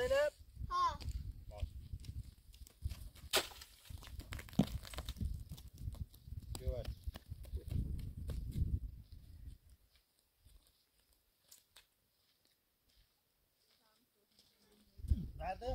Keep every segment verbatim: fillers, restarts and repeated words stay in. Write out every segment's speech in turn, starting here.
زینب؟ ها بعده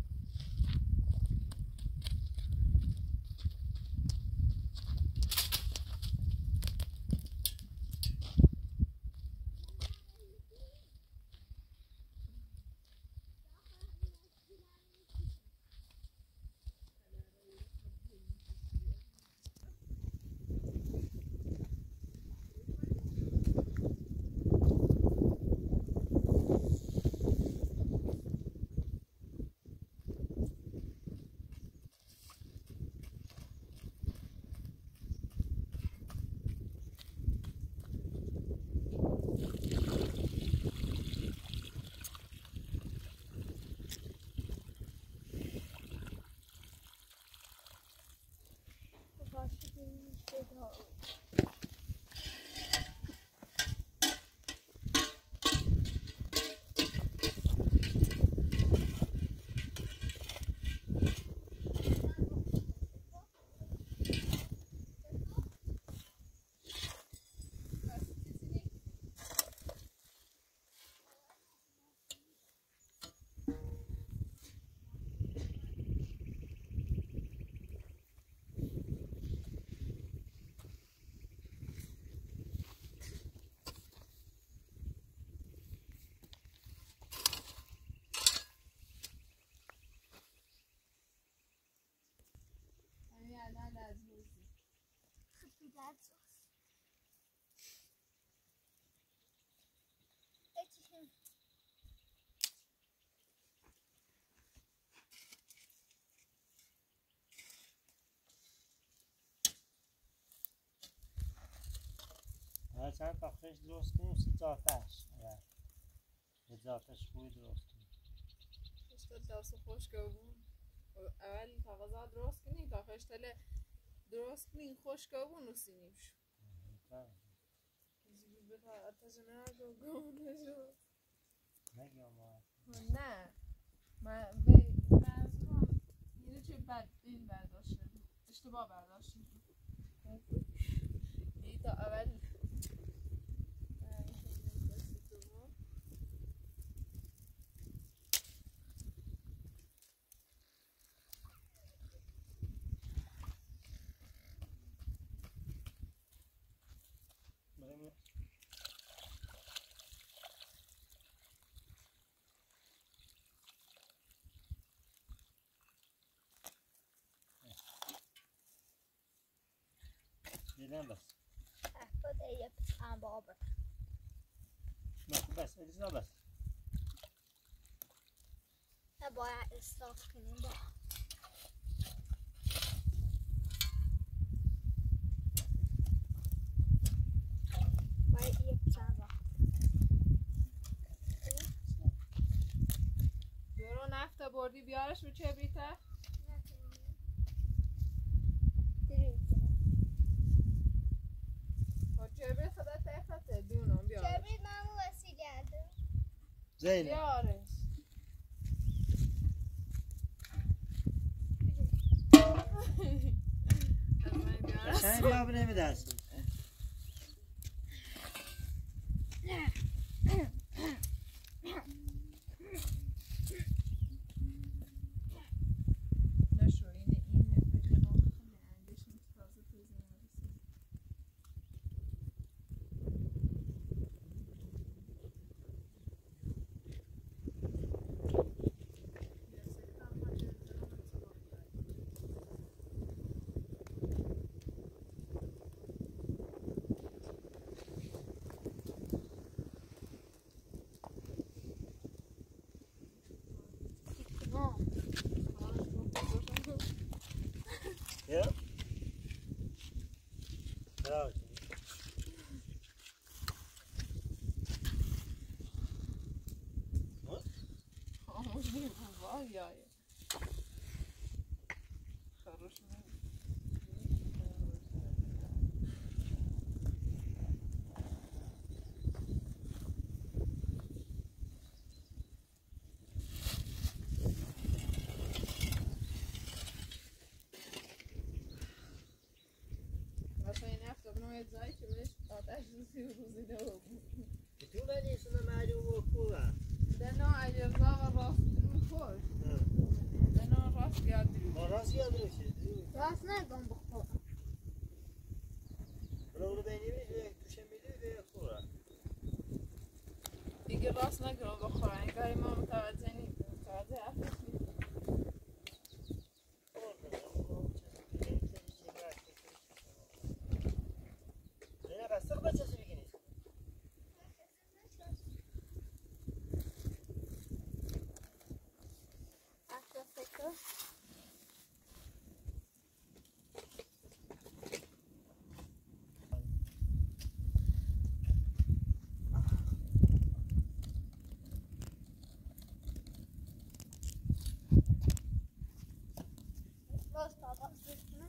چند تا خش درست کنیم سی آتش به آتش خوبی درست کنیم خشتا دست خشک بود اول تقاضا درست کنیم تا خشتل درست کنیم خشک بود نسینیم شو زیبی بتا آتش نگو گو نشو نگیم ما نه من به منظورم یه چه بد این برداشتم اشتباه برداشتم یه تا اول دیدم بس خود یه هم بابا نه بس الیزا بس باید استاف کنیم با باید یه پسن با برو نفت بردی بیارش رو چه بریته؟ چربی خدا تفته بیونم بیارش چربی مامو وسی گرده زینب بیارش قشنگ باب نمیدرسیم نشو اینه اینه فکر ما خیلی انگشم تازه تازه نرسید Yeah. Bravo. What? خاموش نیم وای یای خروش نیم یه جایی که بهش آتش روزی و روزی دو بود تو بدیسونه معلوم و خوبه دنا اجرزا و راست خوش دنا راست گردی ما راست یاد روشه راست نگم بخورم برو رو بینی میشه توشه میده به خوره دیگه راست نگرم بخورم اینگاهی ما متوجه نیست متوجه افرش نیست نه بسته رو بچه بگی نیست اصلا فکر راست بابا بسمه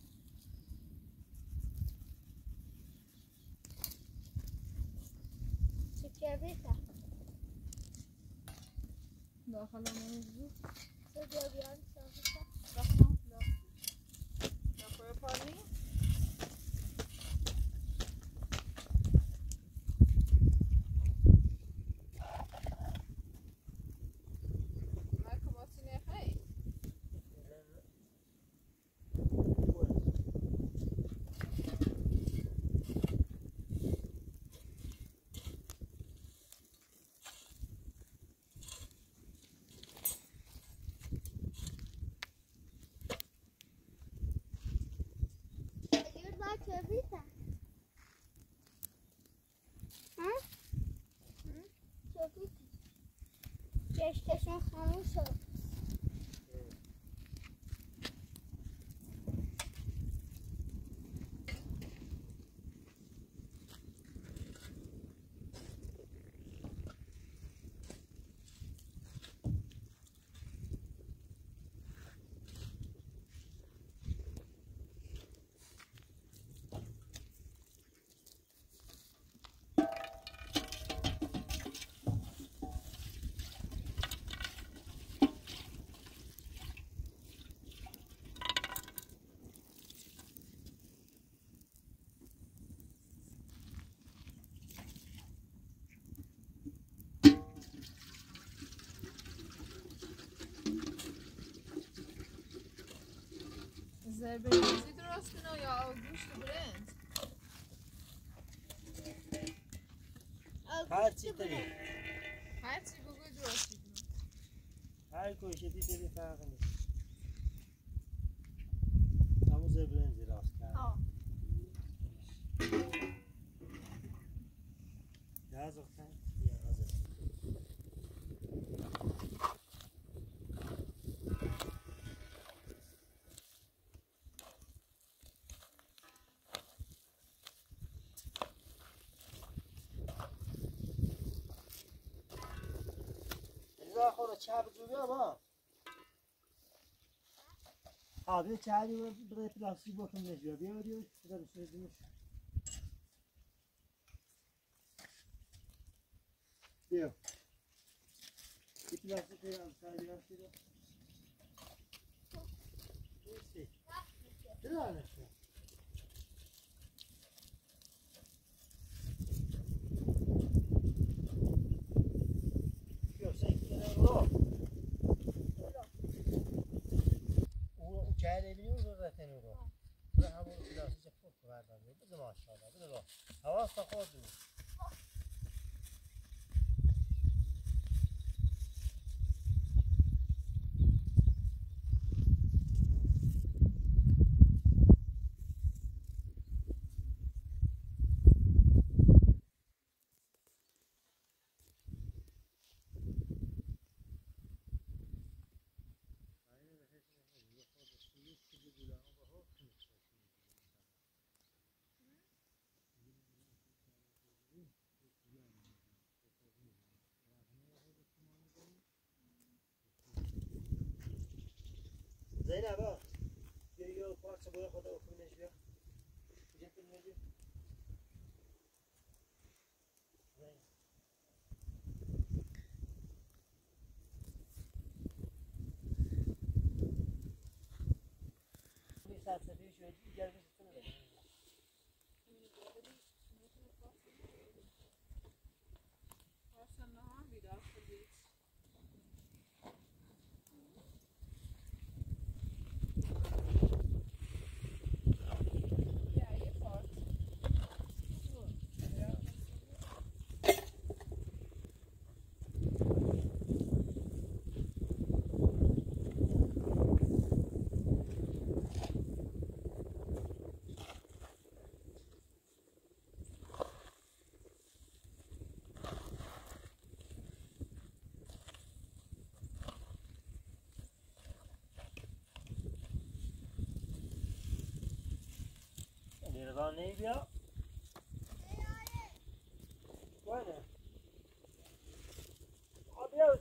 چه بیتا داخل موضوع چه بیان سازیتا داخل داخل پانی چه بیتا ها؟ چه بیتا چشتشون خاموش شد زربرینزی درست کنه یا گوشت برنج هر چی داری هر چی بگوی درست کنه هر کوشتی داری فرق نیست همون زبرنزی راست کرد آه گاز اختن یا غازه خورا چه بجوری با آبی چه رو برای پلاستیک بکن نجوا بیا بیا بذار بسازیمش بیا این پلاستیک رو هم سری رفتی رو نیستی بدانش کن چهره بینیم رو رتن رو برای همون پلاستیک خوب بردم بذار ماشاءالله بذار با حواس تا خود بود زینبا بیا یه پارچه باید خدا اکنش بیا اینجا کنی بیا این سرسفی شوید دیگر بسیتونه بده رانه بیا وینه بیا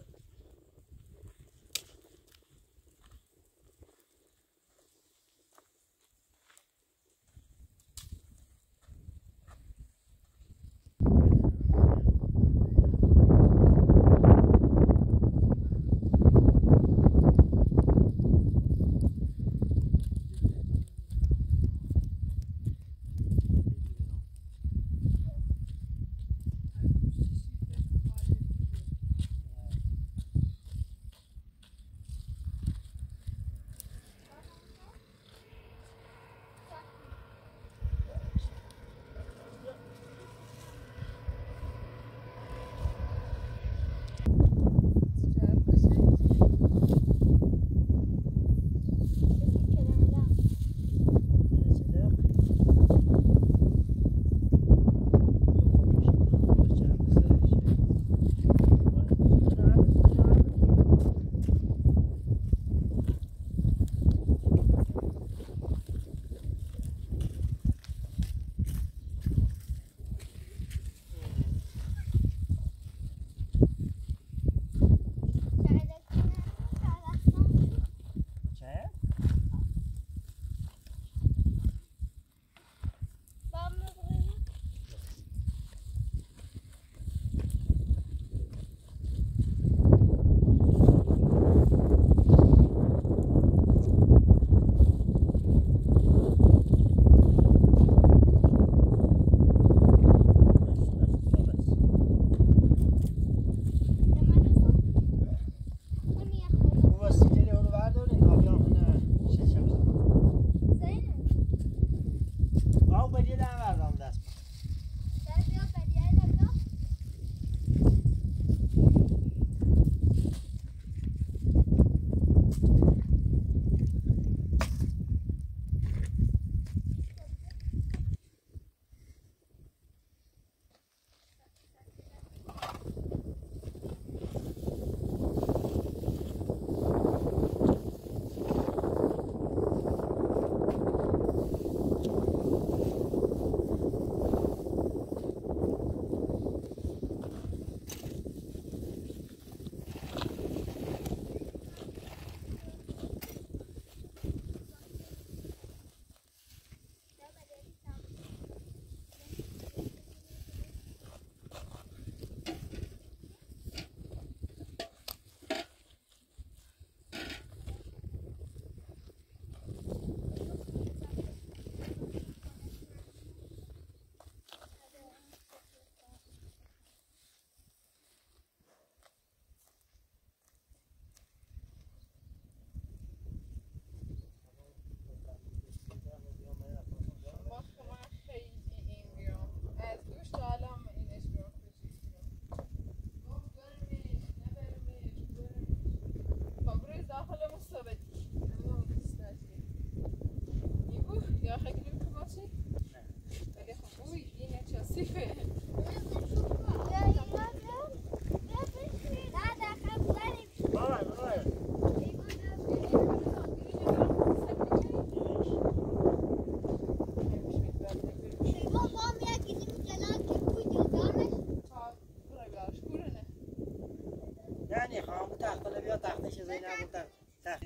یعنی خواهم تخت بیا تختش زینب بود تخت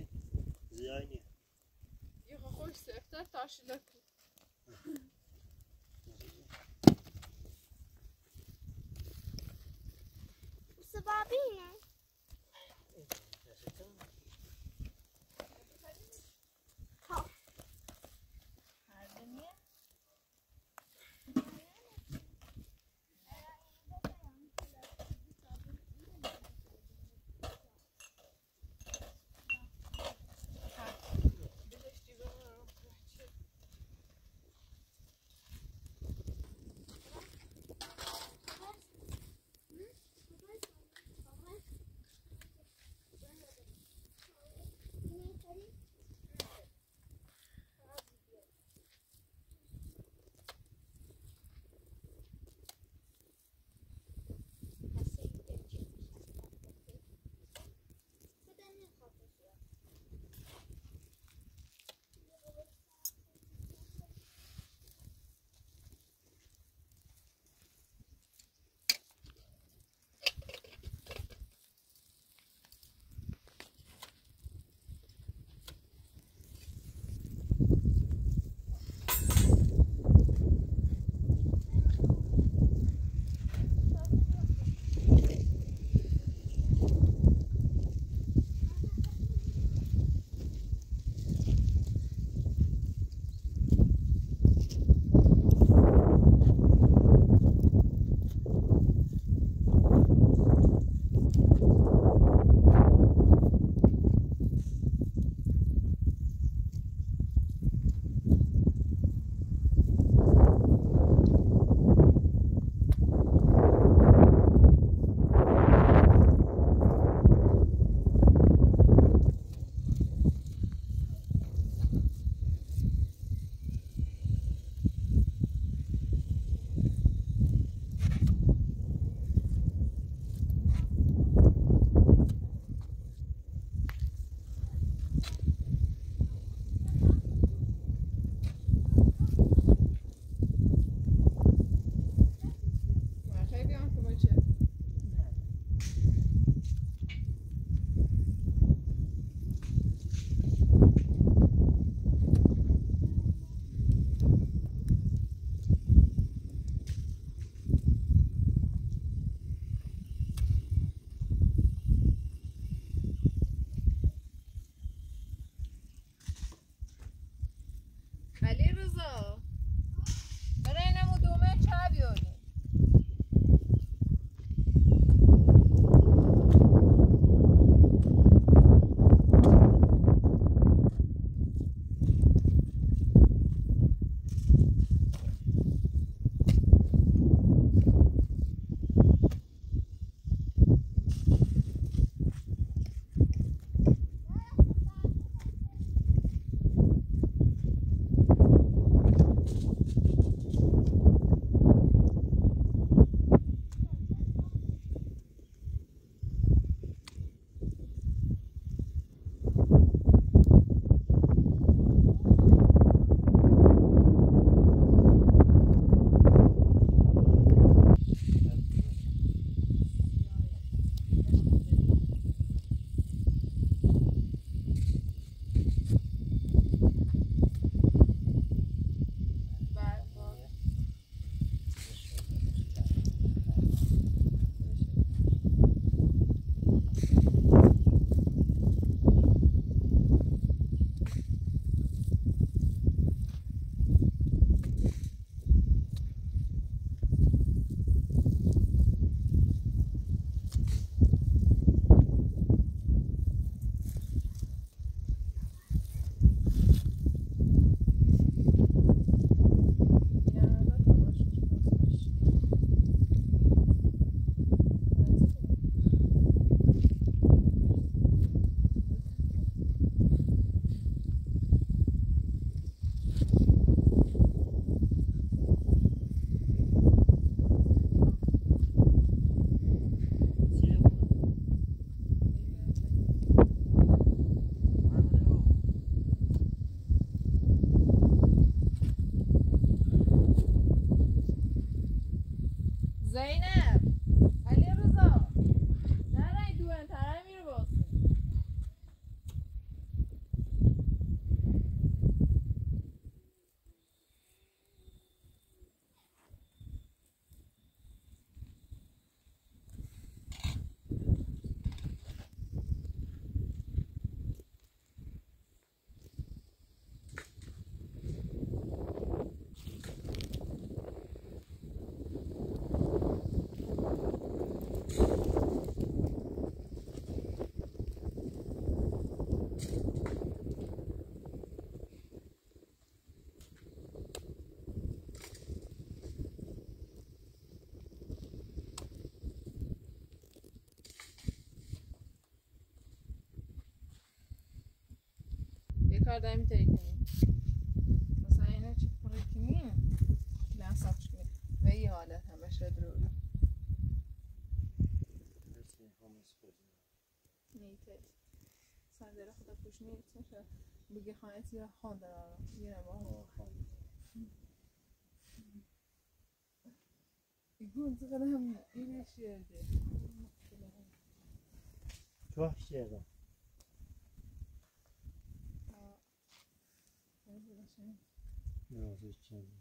زیانی یه خوش سفته تاشیلک سبابینه زینب علی رضا نرای دوان تره میره باسی یه کار داریم تایی کنیم مثلا اینه چی پره کنیم نه سابش کنیم و یه حالت همه شد رو نیته سندره خدا پوش نیت میشه بگه خانه تیره خان دارم یه نبا گون چقدر هم اینه شیرده چوه شیرده رازش چند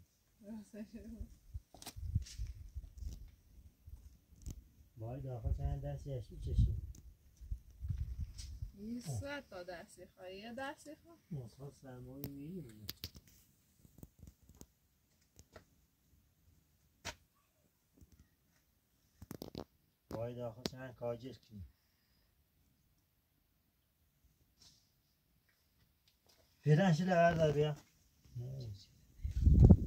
باید آخه چند دستی هشتی چشی یه ساعت تا دستی خواهی یه دستی خواهی مصفا سرمایی میگیرونه باید آخه چند کاجش کنی فعلا شده بردار بیا